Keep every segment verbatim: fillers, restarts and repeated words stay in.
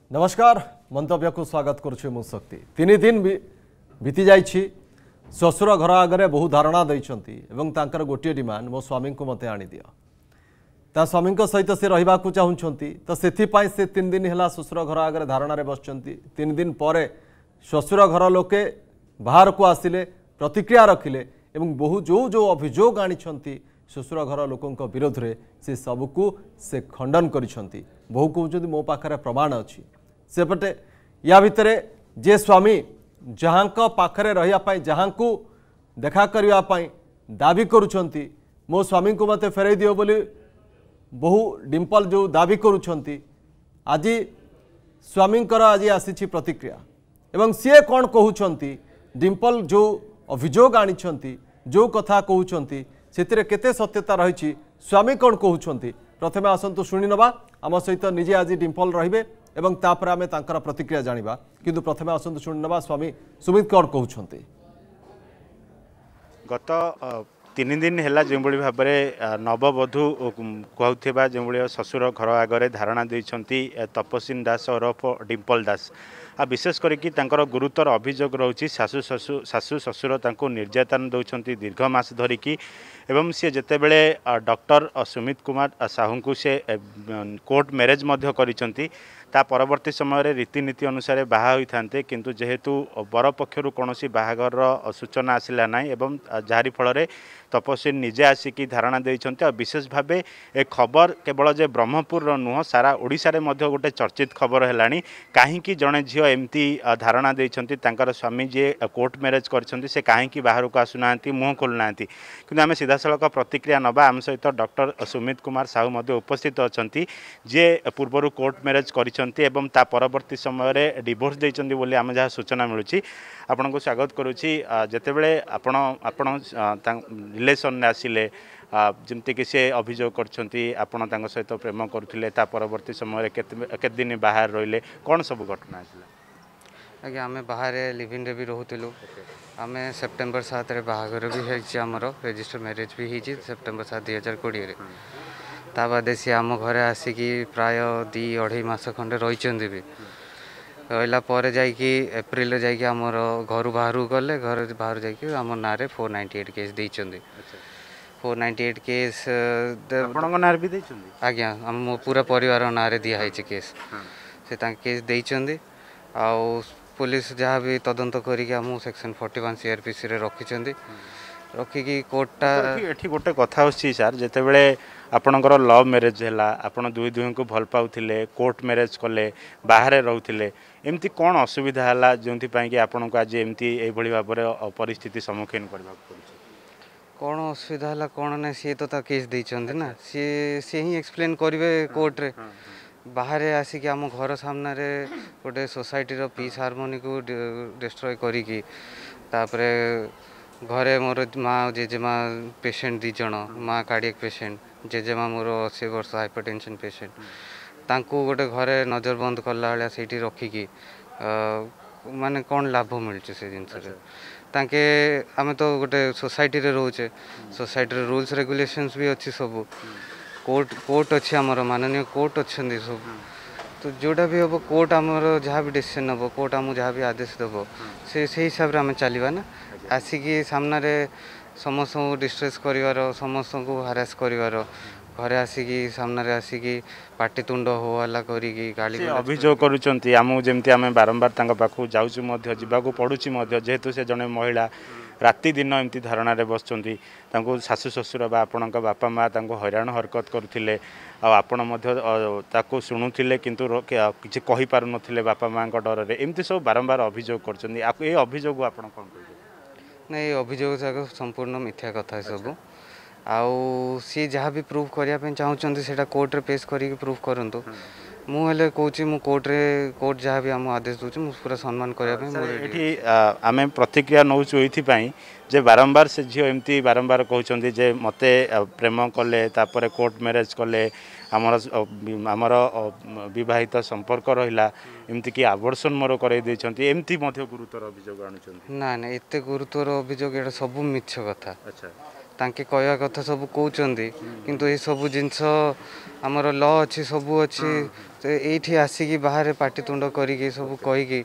नमस्कार मंतव्य को स्वागत करुच्छे मु शक्ति तीन दिन बीती जाइछि ससुर घर आगे बहु धारणा देइछंती एवं तांकर गोटे डिमांड मो स्वामी को मते आनी दियो ता स्वामी सहित से रहिबा को चाहुछंती तो सेथिपाई से तीन दिन हैला ससुर घर आगे धारणा रे बसचंती तीन दिन परे ससुर घर लोके बाहर को आसिले प्रतिक्रिया रखिले एवं बहु जो जो अभियोग आनिछंती ससुर घर लोकंक विरोध रे से सबको से खंडन करिछंती बहु कहउछंती मो पाखरे प्रमाण अछि सेपटे या भितरे जे स्वामी जहाँ पाखरे रहिया पाई जहाँ को देखा करिया पाई दाबी करुछंती मो स्वामी को मते फेरई दियो बोली बहु डिम्पल जो दाबी करुछंती आज स्वामींकर आज आसी प्रतिक्रिया एवं सी कौन कहउछंती डिम्पल जो अभियोग आनिछंती जो कथा कहउछंती सेतिरे केते सत्यता रही स्वामी कौन कहउछंती प्रथमे आसंतु शुणी नबा आम सहित निजे आज डिम्पल रहिबे एवं तापर आमे तांकर प्रतिक्रिया जानिबा किंतु प्रथमे आसंतु शुणी नबा स्वामी सुमित कौन कहउछंती गत तीन दिन है जो भाव में नववधू कहूबा जो ससुर घर आगे धारणा देती तपस्विनी दास ओरफ डिम्पल दास आ विशेष करके गुरुतर अभियोग रोचे शाशु शशु शाशु शशुर निर्यातन दौरान दीर्घ मास धरिकी एवं सी जिते बड़े डॉक्टर सुमित कुमार साहू को से कोर्ट मैरेज करिसेंती ता परवर्ती समय रीतिनीति अनुसार बाहा होते किंतु जेहेतु बर पक्षर कौन बाहागर सूचना आसला ना एवं जहारी फल तपस्विनी निजे आसिकी धारणा देइछंती और विशेष भाव ए खबर केवल जे ब्रह्मपुर नुह सारा ओडिशा रे मध्य गोटे चर्चित खबर हैलानी कहीं जड़े झील एमती धारणा देइछंती तांकर स्वामी जे कोर्ट मैरेज करछंती से कहीं बाहर को आसुना मुह खोलुना कि आम सीधासख प्रतिक्रिया नबा आम सहित डॉक्टर सुमित कुमार साहू मध्य उपस्थित अच्छा जे पूर्वर कोर्ट मैरेज करछंती एवं ता परवर्ती समय डिवोर्स देइछंती बोली आम जहाँ सूचना मिलूची आपन को स्वागत करुच्ची जितेबले आपण आपण रिलेशन आसिले जमती कि सी अभियोग करछंती आपण तांको सहित प्रेम करुथिले ता परवर्ती समय केते दिन बाहर रहिले कौन सब घटना आसिला आगे आम बाहर लिविंग रे भी रोहुतिलु आम सेप्टेम्बर सात रे बाहागर भी है आमर रजिस्टर मैरेज भी होती सेप्टेम्बर सात दुई हजार कोड़े ता बादे सी आम घरे आसिकी प्राय दी अढ़ाई मास खंडे रही भी रहा पर जाकि एप्रिल जाकि आमर घर बाहर गले घर बाहर जाकि आम ना फोर नाइंटी एट केस देइछंदी फोर नाइंटी एट केस भी आज्ञा मो पूरा परिवार ना दिखाई केस से केस देइछंदी आउ पुलिस जहाँ भी तदंत करिक सेक्शन फोर्टी वन सीआरपीसी रे रखिछंदी रखिकी कोर्टा एठी गोटे कथा होछि सर जेते बेले आपणकर लव मैरेज है आपण दुई दुई को भल पाउथिले कोर्ट मैरेज कले बाहर रोथिले एमती कौन असुविधा है जो कि आपण को आज एमती ए भली भाव परिस्थिति सम्मुखीन करबा पड़ुछि कौन असुविधा है कौन ना सी तो ता केस देइछंदी ना सी सी ही एक्सप्लेन करिवे कोर्ट रे बाहर आसिक आम घर सामने गोटे सोसाइटी रो पीस हार्मोनी को डिस्ट्रॉय करिकी तापरे घरे मोर माँ जेजेमा पेशेंट दी जन माँ कार्डियक पेशेंट जेजेमा मोर अस्सी वर्ष हाइपरटेंशन पेशेंट तांको गोटे घरे नजर बंद कला भाया से रखिकी माने कौन लाभ मिलছে से जिनस तांके आमे तो गोटे सोसाइटी रे रोचे सोसाइटी रे रूल्स रेगुलेशंस भी अच्छी सब कोर्ट कोर्ट अच्छी आमर माननीय कोर्ट अच्छा सब तो जोटा भी हम कोर्ट आमर जहाँ भी डिसीजन हम कोर्ट आम जहाँ भी आदेश देव से हिसाब से आम चलवा ना आसिकी सामने समस्त डिस्ट्रेस कर समस्त को हारास कर घरे आसिकी सामने आसिकी पाटितुंड हो हल्ला करी गाली अभियोग करुँच आम जमी आम बारंबार पाखु जाऊँ जावाक पड़ुची जेहेतु से जड़े महिला राति दिन एमती धारणा बसुँच शाशु शशुर बा आपण बापा माँ हैरान हरकत करुले आपड़ शुणुले किंतु किसी कहीपार ना बापा माँ डर में एमती सब बारंबार अभियोग कर अभियोग आप नहीं अभियोग जाक संपूर्ण मिथ्या कथा सब आउ सी जहाँ भी प्रूफ करने चाहूँगी से कोर्ट रे पेश करके प्रूफ करूँ मुझे कौच मु कोर्ट रे कोर्ट जहाँ भी आम आदेश दूसरी मुझे पूरा सम्मान करने आम प्रतिक्रिया नौचु ये जे बारंबार से झील एमती बारंबार कहते जे मते प्रेम कले तापर कोर्ट मैरेज कले आमर आमर विवाहित संपर्क रहा एमती कि आवर्सन मोर करमती गुरुतर अभियोग आणुछंती ना ना एत गुरुतर अभियोग ये सब मिछ कथा अच्छा तांके कहवा कथा सब कहते किंतु ये सब जिनस आमर ल अच्छी सब अच्छी तो ये आसिकी बाहर पाटितुंड करी सब कहीकि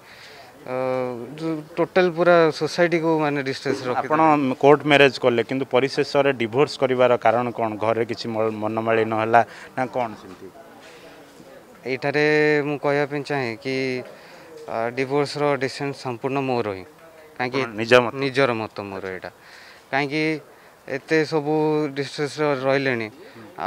टोटल पूरा सोसाइटी को माने डिस्ट्रेस रखि आपण कोर्ट मैरिज कले किंतु परिशेष रे डिवोर्स करिवार कारण कोन घरे किछि मनमाली न हला ना कोन सिंती एठारे मु कहया पे चाहे कि डिवोर्स रो डिसीजन संपूर्ण मोर ही काहे निज मत निजर मत मोर एटा काहे एते सब डिस्ट्रेस रहिलेनी आ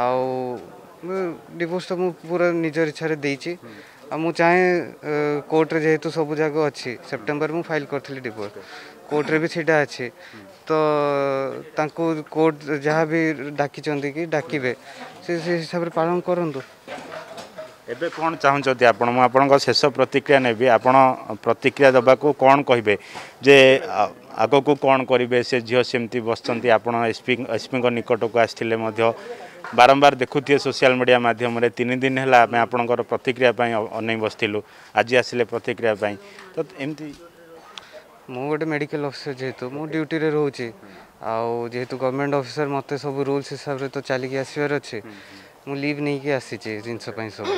डिवोर्स तो मु पूरा निजर इच्छा रे देछि आ मु चाहे कोर्ट रे जेहेतु सब जगह अच्छी सेप्टेम्बर मु फाइल करथली डिवोर्स कोर्ट रे भी सीटा अच्छी तो तांको कोर्ट जहाँ भी डाकी चंदी कि डाकिबे से हिसाब रे पालन करंतु एबे कोन चाहउछथि आपण मु आपन शेष प्रतिक्रिया नेबी आपण प्रतिक्रिया दबा को कोन कहिबे जे आगो को कोन करिवे से झियो सेमती बसचंती आपण एसपी एसपी को निकट को आस्थिले मध्य बारंबार देखुए सोशल मीडिया माध्यम रे तीन दिन है आम आपणकर प्रतिक्रिया अनै बसलु आज आसिले प्रतिक्रिया तो एमती मु गोटे मेडिकल ऑफिसर जेहेतु मु ड्यूटी रे रोचे आउ जेहेतु गवर्नमेंट ऑफिसर मते सब रूल्स हिसाब रे तो चलिक आसबार अच्छे मु लीव नहीं कि आसी जिनस सब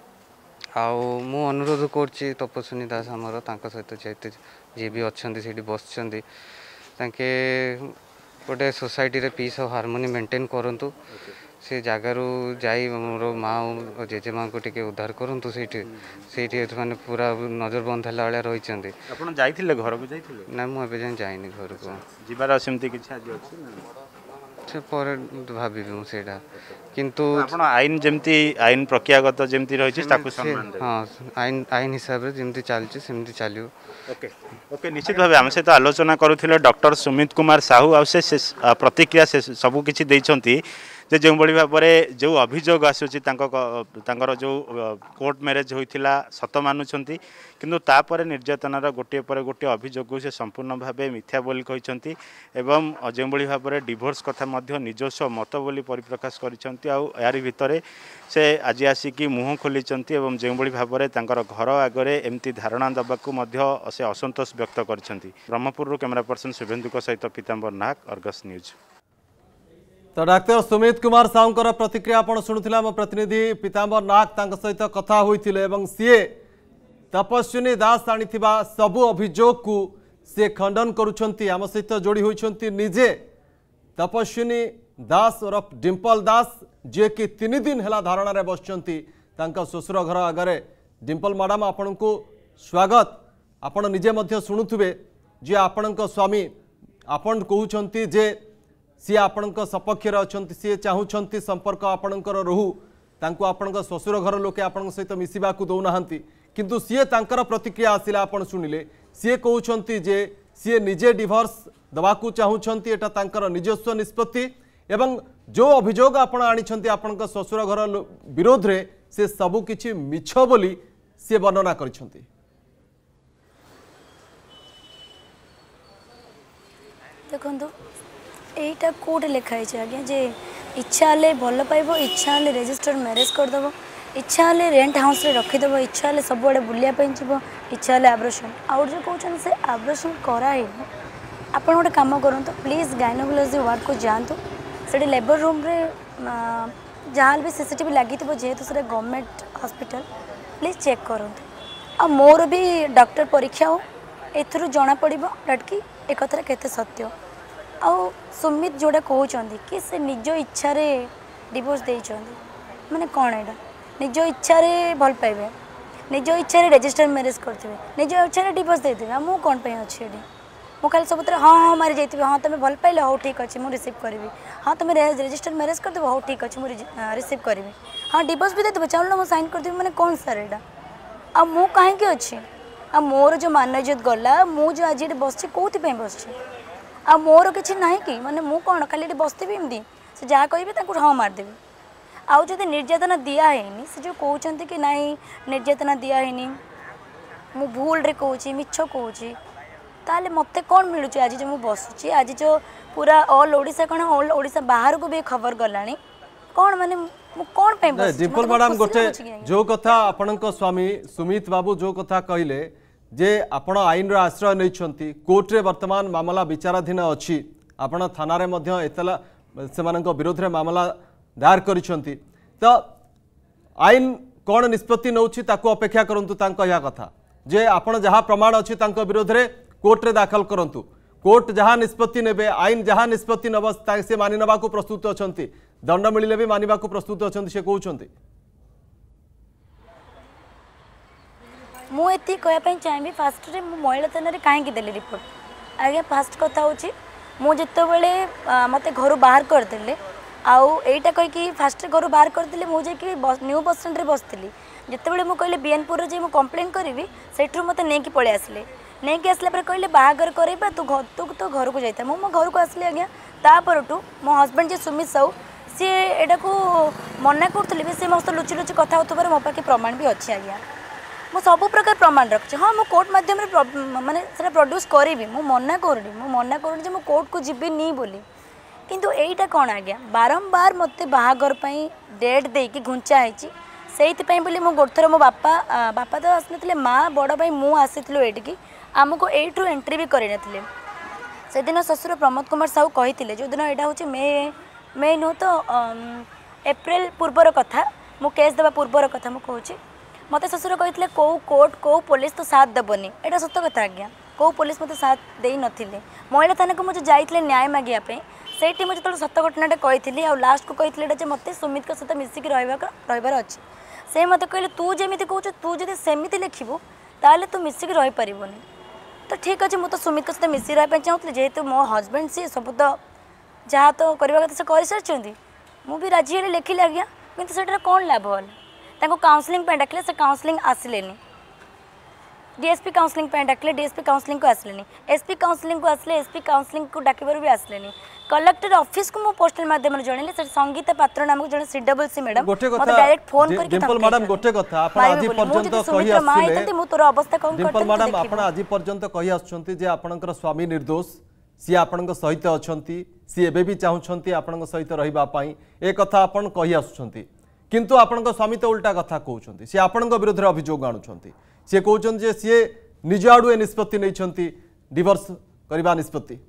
आउ मु अनुरोध करछि तपस्विनी दास आमर तांका सहित जेते जे भी अच्छंती सेठी बसचंती तांके गोटे सोसाइटी रे पीस ऑफ हार्मोनी मेंटेन करंतु से जगार जाई मोर माँ और जेजेमा को टिके उद्धार करंतु सेठी सेठी माने पूरा नजर बंद हला वाला रहिचंती आपण जाइथिले घर को जाइथिले ना मु एबे जाइनी घर को जिबार सेमती किछ आज अछि ना से पर भाबी मु सेटा किंतु आपण आईन जेमती आईन प्रक्रियागत जेमती रहिछि ताकू सम्मान दे हां आईन आईन हिसाब रे जेमती चलछि सेमती चलियो ओके ओके निश्चित भाव आम सहित आलोचना करुथिले डॉक्टर सुमित कुमार साहू आ से प्रतिक्रिया से सब किछि दैछंती जे जो बड़ी भाव में जो अभियोग आसूची जो कोर्ट मैरिज होता सत मानुंट किंतु तापर निर्यातनार गोटे पर गोटे अभियोग से संपूर्ण भाव मिथ्या बोली कहते एवं जो भाव में डिवोर्स कथा निजस्व मत बोली परिप्रकाश कर भितर से आज आसिकी मुह खोली जो भाव में घर आगे एमती धारणा देवाक से असंतोष व्यक्त कर ब्रह्मपुर कैमरा पर्सन शुभेन्दु सहित पीताम्बर नाग अर्गस न्यूज। तो डाक्टर सुमित कुमार साहू प्रतिक्रिया आपण शुणुले आम प्रतिनिधि पीताम्बर नाग सहित कथा होइथिले एवं सी तपस्विनी दास आनी सबु अभियोग को सी खंडन करुछंती आम सहित जोड़ी होइछंती निजे तपस्विनी दास और डिम्पल दास जे कि तीन दिन है धारणा रे बसचंती तांका ससुर घर आगे डिम्पल मैडम आपण को स्वागत आपण निजे मध्य शुणुथुबे जे आपण स्वामी आपण कहउछंती जे सी आपण सपक्ष अच्छा सी चाहूँगी संपर्क आपणकर रोहू तांको आपण ससुर घर लोके आपण सहित मिसवा दौना किंतु सी तांकर प्रतिक्रिया आसिला आपण शुणिले सी कहते जे सी निजे डिवोर्स दवाकू चाहूँगी एटा तांकर निजस्व निष्पत्ति एवं जो अभियोग आपण आनी आपण ससुर घर विरोध रे से सबु किछि मिछ बोली सी वर्णना करिसेंती। देखंतु एटा कोड लिखाई आज्ञा जे इच्छा हेल्ले भल पाइब इच्छा हेल्ले रेजिस्टर मैरेज करदेव इच्छा हेल्ले रेंट हाउस रे रखीदेव इच्छा हेल्ले सब आड़े बुलिया जीव इच्छा हेल्ले आब्रेशन आउ जो कहते से आब्रेशन कराई आप गोटे कम करूँ प्लीज गायनोकोलॉजी वार्ड को जातु से लेबर रूम रे जहाँ भी सीसीटीवी लगी जेहेतु से गवर्नमेंट हॉस्पिटल प्लीज चेक करूँ आ मोर भी डॉक्टर परीक्षा हो एथुरु जना पड़िबो डटकी एक कथरा केते सत्य आ सुमित जोड़ा कहते कि से निज इच्छा रे डिवोर्स देइछंदी माने कौन एटा निज इच्छा रे भल पाइबे निज इच्छा रे रजिस्टर मैरेज करथिबे निज इच्छा रे डिवोर्स देइथिबे मु कोन पई अछि एडी मु खाली सबतर हाँ हाँ मारी जाइथिबे हाँ तुम भल पाइले हो ठीक अछि मु रिसीव करबी हाँ तुम रजिस्टर मैरेज करदेबो हो ठीक अछि मु रिसीव करबी हाँ डिवोर्स भी देथिबे चल मु साइन करथिबे माने कौन सर एटा आ मु काहे के अछि आ मोर जो मान इज्जत गला मु जो आज बस कौथि पई बस आ मोर किसी ना कि माने मु कौन खाली बसती एमती से जहाँ कहे हाँ मारदेवी आउ जब निर्यातना दिहनी से जो कहते कि नाई निर्यातना दिहनी मु भूल रे कहूँ मिछ कहूँ ताले मते कौन मिलूँ आज जो मुझे बसुची आज जो पूरा ऑल ओडिशा कौन ऑल ओडिशा बाहर को भी खबर गलानी कौन माने मु कौन पे बस डिम्पल मैडम गोटे जो कथा आपणक स्वामी सुमित बाबू जो कथा कहले जे आपण आईन आश्रय नहीं कोर्टे वर्तमान मामला विचाराधीन अच्छी आपण थाना रे मध्य एतला सेमानଙ୍କ विरोध रे मामला दायर करिसंती तो आईन कौन निष्पत्ति नौछि ताको अपेक्षा करंतु तांको या कथा जे आपण जहाँ प्रमाण अच्छी तांको विरोध रे कोर्ट रे दाखल करंतु कोर्ट जहाँ निष्पत्ति नेबे आईन जहाँ निष्पत्ति नब से मानि नबा को प्रस्तुत अछंती दंड मिलिले भी मानिबा को प्रस्तुत अछंती से कहउछंती मु एति कहया पई चाहबी फास्ट रे मु महिला थाना रे काहे की देली रिपोर्ट आगे फास्ट कथा होची मु जत्ते बेले मते घर बाहर कर देले आउ एटा कहि कि फास्ट घर बाहर कर देले मु जे कि न्यू बस स्टैंड रे बसतिली जत्ते बेले मु कहले बीएनपुर रे जे मु कंप्लेन करबी सेठरू मते नै कि पळे आसले नै कि आसला पर कहले बाहागर करबा तू घर तू तो घर को जाइता मु मो घर को आसले आज्ञा ता परटू मो हस्बैंड जे सुमित साहू सी एटा को मना करथले बे से मस्त लुचि लुचि कथा होतबार मो पाके प्रमाण भी अछि आज्ञा मु सब प्रकार प्रमाण रखछि हां मु कोर्ट माध्यम रे माने सेटा प्रोड्यूस करबी मु मना करडी मु मना करडी जे मु कोर्ट को जिबी नी बोली किंतु एटा कोन आज्ञा बारंबार मते बाहागर पई डेट दे कि घुंचा आइछि सेति पई बोली मु गोथर मो बापा बापा तो आसनथिले मां बड़ भाई मु आसीथिलो एटी कि हमको एठू एंट्री भी करि नथिले से दिन ससुर प्रमोद कुमार साहू कहिथिले जो दिन एटा होछि मे मे नो तो अप्रैल पूर्वर कथा मु केस देबा पूर्वर कथा मु कहूछि मते ससुर कहिथिले को कोर्ट को पुलिस तो साथ देबनी एटा सत्य कथा आज्ञा को पुलिस मते साथ देई नथिले महिला थाना को मुझे जाइथिले न्याय मागिया पे सेठी मुझे तो सत्य घटनाटा कही आ लास्ट को कही मत सुमित का सहित मिसिक रही अच्छे से मत कहले तू जमी कहू तू जब सेमती लिखू ताले तू मिसिक रही पारबनी तो ठीक अच्छे मुझे सुमित का सहित मिसिक रही चाहूँगी जेहेतु मो हजबैंड सी सब तो जहाँ तो करवा कथा से कर सारी मुझे राजी हेल्ले लिखिली आज्ञा कि से कौन लाभ है काउंसलिंग डाकिले से काउंसलिंग आसिले डीएसपी काउंसलिंग डाकिले डीएसपी काउंसलिंग को आसिले एसपी काउंसलिंग को आसिले एसपी काउंसलिंग को डाकिबार भी आसिले कलेक्टर ऑफिस को मो पोस्टल माध्यम रे जणले से संगीता पात्र नाम को जण सीडब्ल्यूसी मैडम गोटे मते डायरेक्ट फोन करके डिंपल मैडम गोटे कथा आपण आज पर्यंत कहि आछले मु तोर अवस्था कोन करते डिंपल मैडम आपण आज पर्यंत कहि आछंती जे आपणकर स्वामी निर्दोष सी आपणक सहित अछंती सी एबे भी चाहुछंती आपणक सहित रहिबा पई ए कथा आपण कहि आछंती किंतु आपणक स्वामी तो उल्टा कथा कहउछंती सी आपणक विरोध रे अभियोग आनुछंती सी कहउछंती जे सी निज आडु ए निष्पत्ति नैछंती डिवोर्स करबा निष्पत्ति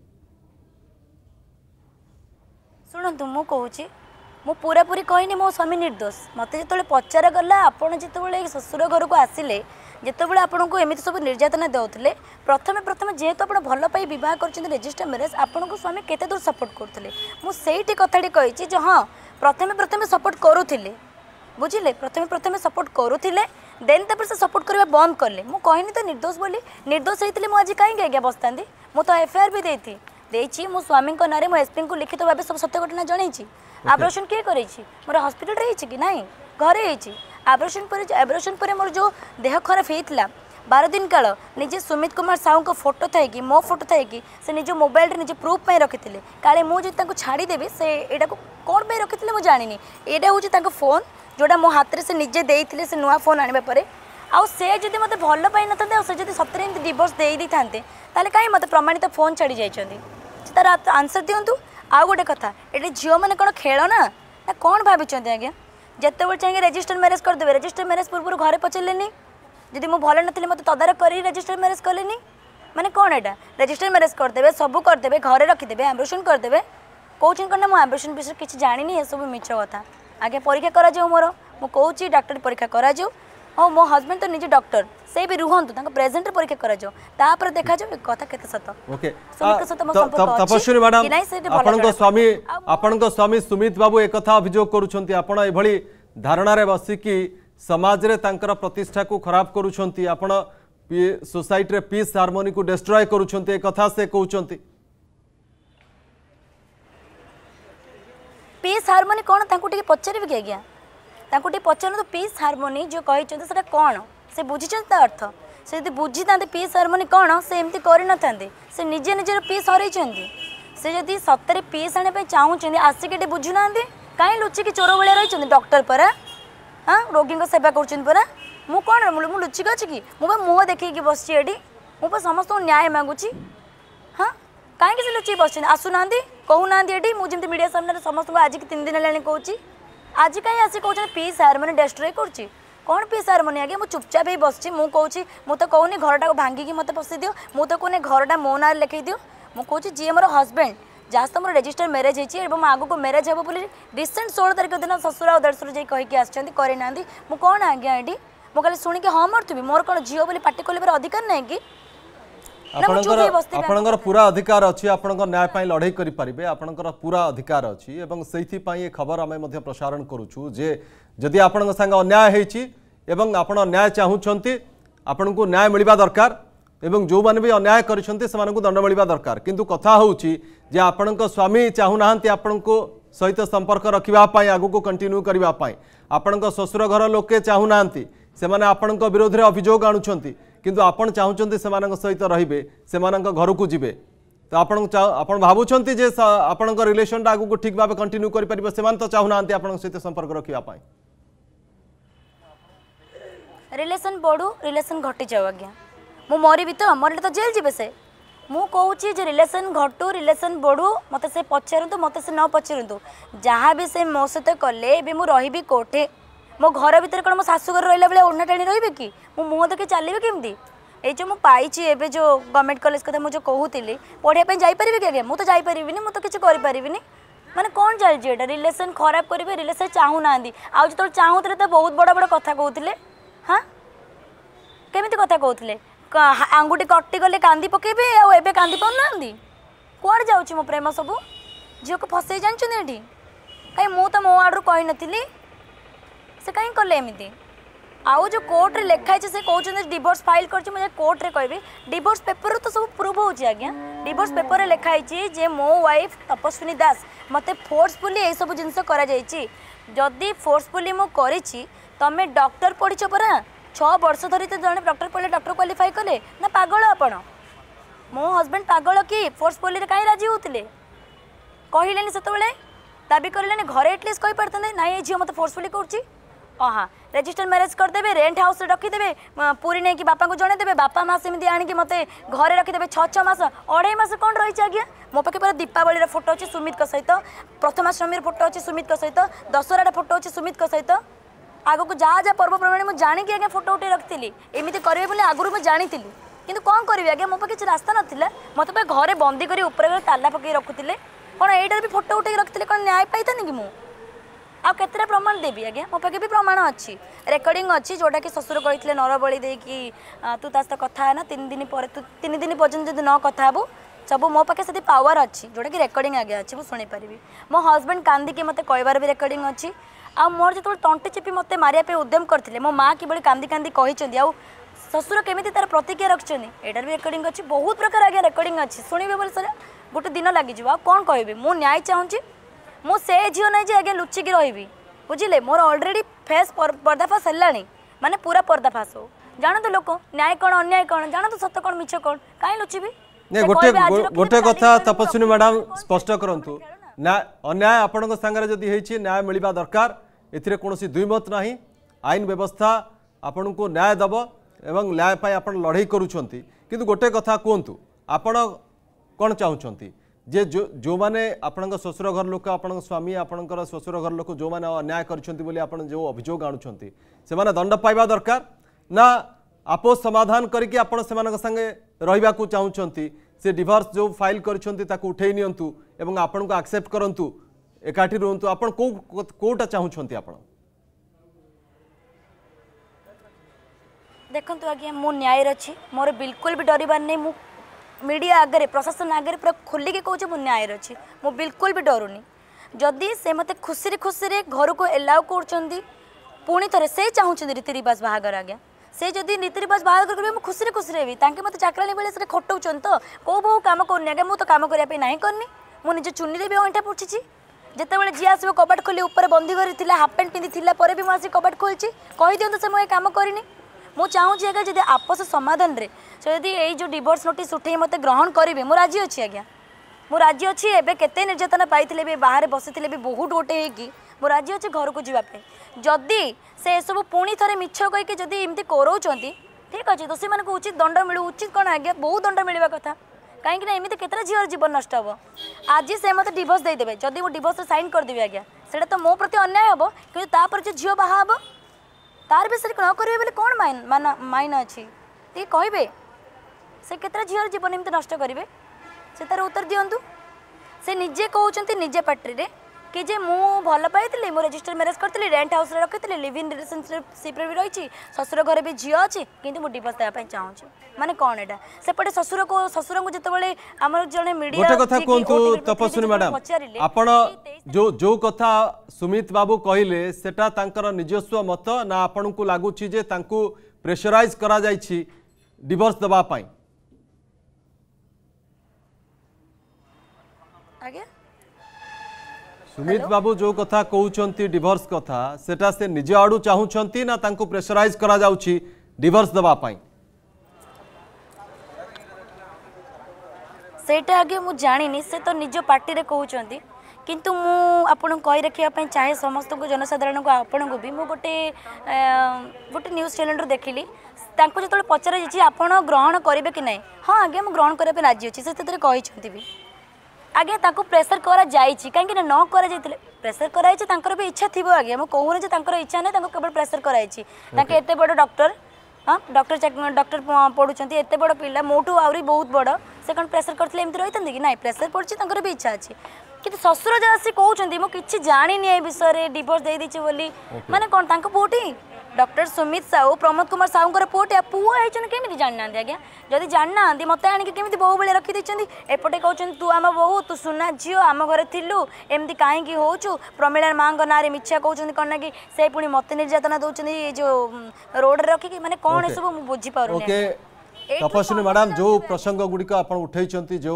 शुणु मु कहूँ मु पूरा पूरी कहनी मो स्वामी निर्दोष मत जो पचार गला आपड़ जो ससुर घर को आसिले जितेबाला आपन को एमती सब निर्यातना देते प्रथमे प्रथमे जेहेतु आप भल पाई बह कर रेजिस्टर मैरेज आपन को स्वामी केते दूर सपोर्ट करते मुझे कथाटी कही जो हाँ प्रथमे प्रथमे सपोर्ट करुले बुझिले प्रथमे प्रथमे सपोर्ट करुले देन तापर से सपोर्ट करवा बंद कले मु कहनी तो निर्दोष बोली निर्दोष होते मुझे कहीं आज्ञा बसता मु तो एफआईआर भी देती देछि मो स्वामी को नारे मो एसपी को लिखित भाव सब सत्य घटना जनई आब्रेशन किए कर मोर हस्पिटाल रही कि ना घरे होती आब्रेशन पर आब्रेशन पर मोर जो देह खराब होता बार दिन काल निजे सुमित कुमार साहू को फोटो थी मो फोटो थी से निज मोबाइल निजे प्रूफ में रखी काले मुझे छाड़देवी से यहाँ को कौन पर रखी मुझे जानी यहाँ हूँ फोन जोड़ा मो हाथ में से निजे देते से नुआ फोन आने पर आउ से जदि मत भल पाई न था से जब सतरे एमती डिवोर्स दे दी था ताले कहीं मत प्रमाणित फोन छाड़ी जाइए तार आंसर दिंतु आउ गोटे कथा ये झील मैंने कौन खेल ना ना कौन भाई आज्ञा जिते चाहिए रेजिस्टर मैरेज करदे रेजिस्टर मैरेज पूर्व घरे पचारे जदि मुझे भल नी मत तदारख कर रेजिस्टर मैरेज कले माने कौन एटा रेजिस्टर मैरेज करदे सब करदे घरे रखिदे आम्ब्रेशन करदे कौन कौन मुझे आम्ब्रेशन विषय किसी जानी ये सब मिछ कथा आगे परीक्षा करा मोर मुझे डॉक्टर परीक्षा करा हाँ मो हस्बैंड तो निजे डॉक्टर से भी रुहतु प्रेजेंट परीक्षा कर देखा जाओ कथा केते सत ओके तपस्विनी मैडम आपन स्वामी आपन स्वामी सुमित बाबू एक कथा अभियोग करूछंती आपण एभली धारणा रे बसिकी समाज रे तांकर प्रतिष्ठा को खराब करूछंती आपण सोसाइटी रे पीस हार्मोनी को डिस्ट्रॉय करूछंती एक कथा से कहउछंती पीस हार्मोनी कोन तांको टिके पचारिबे कि आज्ञा तांको टिके पचारन तो पीस हार्मोनी जो कहिछंती सेटा कोन से बुझिछंती अर्थ से यदि बुझी था पीस हार्मोनी कौन से एमती कर से निजे निजे पीस हर से जदि सतरे पीस आने चाहूँ आसिक बुझुना कहीं लुचिकी चोर भाया रही डॉक्टर पर हाँ रोगी सेवा करा मु कौन मु लुचिक अच्छी कि मुझे मुँह देखी बस मुझे समस्त न्याय मांगुची हाँ कहीं से लुचिक बस आसुना कहूना ये मुझे मीडिया सामने समस्त आज की तीन दिन है कौच आज कहीं आसिक कौन पीस हार्मोनी डिस्ट्रॉय कर कौन पीस हार्मोनी आगे मुझे चुपचाप ही बस मुझे मुझे तो कहूनी घरटा भांगिकी मत पशि दियो मुझे कहूनी घरटा मो ना लिखे दियो मुझे जी मोर हस्बैंड जहाँ तो मोर रेजिस्टर मैरेज होती है आगु को मैरेज हे बोली रिसेंट षोल तारिख दिन ससुर और देढ़शुर जाई कहीकि आसछंती करना मु कौन आज्ञा ये मुझे खाली शुणिक हाँ मरथुबी मोर कौन झील बोली पार्टी खोलिबार अधिकार नहीं कि आपणकर पूरा अधिकार अच्छी आपण न्याय पाई लड़ाई करि परिबे आपणकर पूरा अधिकार अच्छी एवं सेथि पाई ये खबर आमे मध्य प्रसारण करूछु जे जदि आपण संग अन्याय हेछि एवं आपण न्याय चाहुछंती आपण को न्याय मिलवा दरकार एवं जो माने भी अन्याय करिसंती सेमान को दंड मिलवा दरकार किंतु कथा होउछि जे आपण स्वामी चाहुनाहांती आपण को सहित संपर्क रखिबा पाई आगु को कंटिन्यू करिबा पाई आपण ससुर घर लोके चाहुनाहांती सेमाने आपण विरोध रे अभियोग आणुछंती किंतु आपण चाहुचंती सेमानक सहित रहिबे सेमानक घर को जिबे तो आपण आपण भाबुछंती जे आपण रिलेशन आगु को ठीक भाबे कंटिन्यू करि परिबे सेमान तो चाहुनाहांती आपण सहित संपर्क रखिबा पाई रिलेशन बढ़ू रिलेशन घटी जाऊ आज्ञा मु मरबी तो मरले तो जेल जीवे से मु कहूँ जे रिलेशन घटू रिलेशन बढ़ू मत से पचारतु मत से न पचारतु जहाँ भी से मो सहित कले भी मु रही कोठे मो घर भितर कौन मो शाशुघर रहा बेले ओढ़ना टाणी रही कि मु मुँह देखी चलिए केमती ये जो मुझे एबे जो गवर्नमेंट कॉलेज कथा मुझे कहूली पढ़ाई जापरि कि आगे मुझे तो जापरि मुझे तो किसी करें माने कौन चलती है रिलेशन खराब करेंगे रिलेशन चाहूना आज जो चाहूले तो बहुत बड़ बड़ कथा कहते हाँ केमी कथा कहते आंगुठी कटिगले कांदी पकेबे आबे कांदी पाना कौन जाऊँ मो प्रेम सब झील को फसई जानते कहीं मुझे तो मो आड़ू कही नी से कहीं कले एमती आउ जो कोर्ट रे लिखाई से कहते डिवोर्स फाइल कर मुझे कोर्ट रे कहबी डिवोर्स पेपर तो सब प्रूव हो आज्ञा डिवोर्स पेपर रे लिखाई जे मो वाइफ तपस्विनी दास मते फोर्सफुली ये सब जिनस करा जायछि जदि फोर्सफुली मो करिछि तमे डॉक्टर पढ़िछ परा छह वर्ष धरी तो जड़े डॉक्टर पढ़े डॉक्टर क्वालिफाई कले ना पागल आपण मो हस्बैंड पागल कि फोर्सफुली कहीं राजी होते कहले से दाबी करें घरे एटलिस्ट कही पारते ना ये झील मत फोर्सफुली कर हाँ रेजिस्टर मैरेज करदे रेंट हाउस रखीदे पूरी नहीं कि बापा को जणेदेवे बापा माँ सेमती आणिक मत घरे रखीदे छः छः मास अढ़ाई मास कौन रही आज्ञा मो पाखे पूरा दीपावली फोटो अच्छी सुमित सहित प्रथमाष्टमी फोटो अच्छी सुमित सहित दशहरा फोटो अच्छी सुमित सहित आग को जहाँ जहाँ पर्वप्रमाणी मुझे जाणिकी आज्ञा फोटो उठे रखी एमती करेंगे बोले आगुरी मुझे जानी किंतु कौन करी आज्ञा मो पाखे रास्ता नाला मत घरे बंदी कर ऊपर ताला पकई रखुले कौन यहाँ भी फोटो उठे रखी कौन न्याय पाई था कि मुझे आ केतरा प्रमाण देवी आज्ञा मो पाखे भी प्रमाण अच्छी रेकर्डिंग अच्छी जोटा कि ससुर कहते नर बड़ी देकी तू ता सहित कथा है ना तीन दिन पर तू तीन दिन पर्यटन जब न कथा हबू सब मो पाखे से पावर अच्छी जोटा कि रेकर्डिंग आगे अच्छी मुझे शुणी पारि मो हस्बैंड कांदिकी मत कहबार भी रेकर्डिंग अच्छी आ मोर जो तंटी चिपी मत मारे उद्यम करते मो माँ कि कांदी कांदी कहते आउ ससुर केमी तार प्रतिक्रिया रखिंट एटार भी रेकर्डिंग अच्छी बहुत प्रकार आगे रेकर्डिंग अच्छी शुणे बोले सर गोटे दिन लगे आ कौन कह मु न्याय चाहूँगी मु से झील नहीं जे आगे लुचिकी रही बुझे मोर ऑलरेडी फेस पर्दाफाश है माने पूरा पर्दाफाश हो जान तो लोक न्याय कौन अन्याय कौन जान तो सत्य कौन मिछ कौन कहीं लुचिबी नहीं गोटे गोटे कथा तपस्विनी मैडम स्पष्ट करंतु न्याय अन्याय आपण संगे जदि हेछि न्याय मिलवा दरकार एथिरे कोनोसी दुईमत नाही आईन व्यवस्था आपण को न्याय दब एवं न्याय पाई आपण लड़ाई करूछंती किंतु गोटे कथा कहतु आपण कौन चाहूँगी जे जो जो माने आपण ससुर घर लोक आपण स्वामी आपणकर ससुर घर लोक जो माने अन्याय करछंती बोली आपण जो अभियोग आणुछंती से माने दंड पाइबा दरकार ना आपोस समाधान करके आपण सेमान संगे रहिबा को चाहूँगी से डिवोर्स जो फाइल करछंती ताकू उठेई नियंतु एवं आपण को एक्सेप्ट करंतु एकाठी रहंतु आपण को कोटा चाहूँगी आपण देखंतु आज्ञा मो न्याय रछि मोर बिल्कुल भी डरिबार नहीं मु मीडिया आगे प्रशासन आगे पूरा खोलिकी कहूँ मुझे न्याय अच्छी मु बिल्कुल भी डरुनी जदि से मत खुशी खुशी घर को एलाउ कर पुणी थे से चाहूँ रीति रिवाज बाहागर आज्ञा से जदि रीति रिवाज बाहागर करेंगे मुझे खुशी खुशी रही मत चाकराणी बेले से खटाऊन तो कौ बहु कम करनी आगे मुझे तो कम करने ना करनी मुझे निज चुनी भी अंटा पुछी जितेबाला जी आसो कबाट खोली ऊपर बंदी कर हाफ पैंट पिंधि भी मुझे कबाट खोली कही दिखाँ से मुझे कम करनी मु चाहूँगी आगे जब आपस समाधान रे जदि ये जो डिवोर्स नोटिस उठे मत ग्रहण करेंगे मु राजी अच्छी आज्ञा मु राजी अच्छी एबे केते निर्यातना पाई भी बाहर बसी भी बहुत गोटे होगी मु राजी अच्छी घर को जावाई जदि से सब पुणी थे मिछ कहीकि जदि एमती कराउछंती ठीक अच्छे दोषी मानक उचित दंड मिलू उचित कौन आज्ञा बहुत दंड मिलवा कथा कहीं एमती केतटा झील जीवन नष्ट हम आज से मत डिवोर्स देदेवे जदि मुझे डिवोर्स साइन करदेवी आज्ञा से तो मो प्रति अन्याय हम कि जो झील बाहा हम तार विषय न करेंगे बोले कौन माइन मान माइन अच्छी ती कहे से केतटा झील जीवन एमती नष्ट करेंगे से तार उत्तर दिंतु से निजे कहते निजे पार्टी रे कि जे मु भल पाई मु रजिस्टर मैरेज करती रेंट हाउस रे रखी लिव इन रिलेशनशिप रे भी रही ससुर घर भी झील अच्छी किंतु मुझे डिवोर्स देवाई चाहूँ माने कौन एटा सेपटे ससुर को ससुर को जितेबाला आम जड़े मीडिया गोटे कथा कहतु तपस्विनी मैडम आपण जो जो कथा सुमित बाबू कहले सेटा तांकर निजस्व मत ना आपण को लागुची जे तांकू प्रेशराइज करा जायछि डिवोर्स दबा पाई आगे सुमित बाबू जो कथा कहउछंती डिवोर्स कथा सेटा से निज आडू चाहूछंती ना तांकू प्रेशराइज करा जाउछि डिवोर्स दबा पाई सेटा आगे मु जानिनी से तो निज पार्टी रे कहउछंती किंतु मु आपन कहि रखिया पई चाहे समस्त को जनसाधारण को आपन को भी मु गोटे गोटे न्यूज चैनल रो देखिली तांको जतले पचरा जाछि आपन ग्रहण करिवे कि नै हां आगे मु ग्रहण करे पे राजी अछि से तरे कहिछंती भी आगे ताको प्रेशर करा जाइछि काहे कि न करा जाइतले प्रेशर करा जाइछि तांकर भी इच्छा थिबो आगे हम कहूने जे तांकर इच्छा नै तांको केवल प्रेशर करा जाइछि ताके एते बड़ डॉक्टर हां डॉक्टर डॉक्टर पढुचंती एते बड़ पिला मोटू आउरी बहुत बड़ से कोन प्रेशर करथले एमति रहितंदी कि नै प्रेशर पड़छि तांकर भी इच्छा अछि कि ससुर जे आसी कहउचंती मो किछि जानि नै ए विषय रे डिवोर्स देइ दिछि बोली माने कोन तांको पोटी डॉक्टर सुमित साहू प्रमोद कुमार साहू पुओटे पुओ होइछन केमिति जानना आज्ञा जदि जानना मते आनिक केमिति बहु बेले रखी दैछंती एपटे कहउछन तू आम बहु तू सुना झियो आम घरे थिलु एमति काहेकि होउछु प्रमिला मां ग नारे मिच्छा कहउछन कोन कि से पुनी मते निर्यातना दउछन जो रोड रे रखी कि माने कोन ए सब मु बुझी पारो ओके तपस्विनी मैडम जो प्रसंग गुडिक आपण उठैछंती जो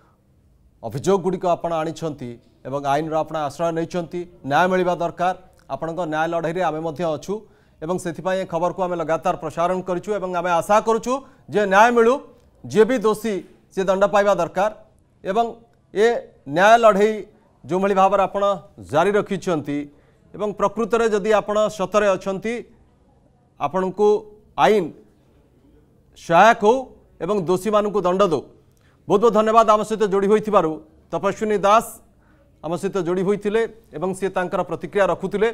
अभियोग गुडिक आपण आनिछंती एवं आईन रो आपण आश्रय नैछंती न्याय मिलवा दरकार आपणक न्याय लड़ाई रे आमे मध्ये अछु एवं से खबर को आम लगातार प्रसारण करूँ एवं आम आशा करूँ जे न्याय मिलू जे भी दोषी सी दंड पाइबा दरकार एवं ए न्याय लड़ाई जो भाई भाव आप जारी रखिंट एवं प्रकृत में जदि आप सतरे अच्छा आपण को आईन सहायक हो एवं दोषी मान दंड दो। बहुत बहुत धन्यवाद आम सहित जोड़ी होइथिबारु तपस्विनी दास आम सहित जोड़ी होइथिले एवं सी तांकर प्रतिक्रिया रखुतिले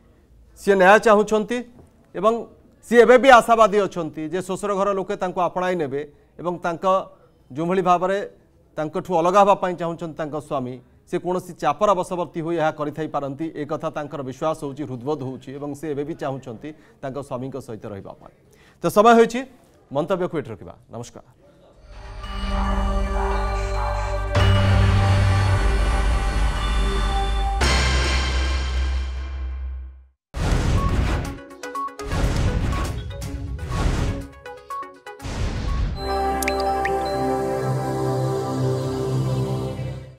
सी न्याय चाहूँगी एवं सी एवं भी आशावादी अच्छा जे शोषर घर लोके आपणाई नेबे एवं तांका जो भली भाव में अलग हाँपाई चाहूँगी स्वामी से कौन चापर बशवर्ती हो यह पारती एक कथा तांकर विश्वास होची हृदबोध होची एवं से एवं भी चाहूँगी स्वामी सहित रहिबा पाई। तो समय होइछि मंतव्य को एट रखिबा। नमस्कार।